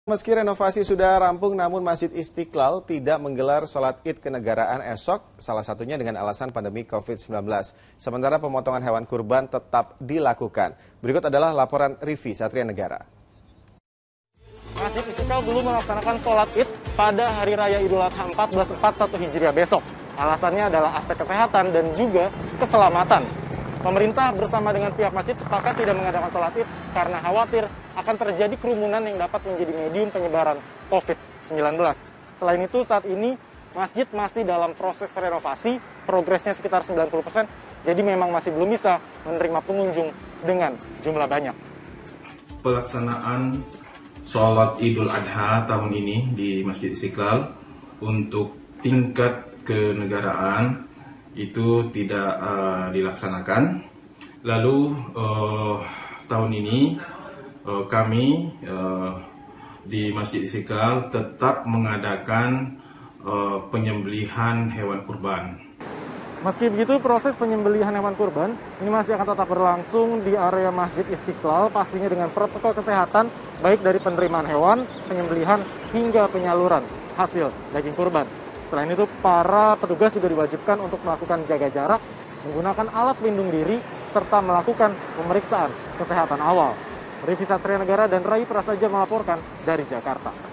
Meski renovasi sudah rampung, namun Masjid Istiqlal tidak menggelar sholat Id kenegaraan esok, salah satunya dengan alasan pandemi COVID-19. Sementara pemotongan hewan kurban tetap dilakukan. Berikut adalah laporan Rivi Satria Negara. Masjid Istiqlal belum melaksanakan sholat Id pada Hari Raya Idul Adha 1441 Hijriah besok. Alasannya adalah aspek kesehatan dan juga keselamatan. Pemerintah bersama dengan pihak masjid sepakat tidak mengadakan sholat Id karena khawatir akan terjadi kerumunan yang dapat menjadi medium penyebaran COVID-19. Selain itu, saat ini masjid masih dalam proses renovasi, progresnya sekitar 90%, jadi memang masih belum bisa menerima pengunjung dengan jumlah banyak. Pelaksanaan sholat Idul Adha tahun ini di Masjid Istiqlal untuk tingkat kenegaraan itu tidak dilaksanakan. Lalu tahun ini kami di Masjid Istiqlal tetap mengadakan penyembelihan hewan kurban. Meski begitu, proses penyembelihan hewan kurban ini masih akan tetap berlangsung di area Masjid Istiqlal, pastinya dengan protokol kesehatan baik dari penerimaan hewan, penyembelihan hingga penyaluran hasil daging kurban. Selain itu, para petugas juga diwajibkan untuk melakukan jaga jarak, menggunakan alat pelindung diri, serta melakukan pemeriksaan kesehatan awal. Rivi Satria Negara dan Rai Prasaja melaporkan dari Jakarta.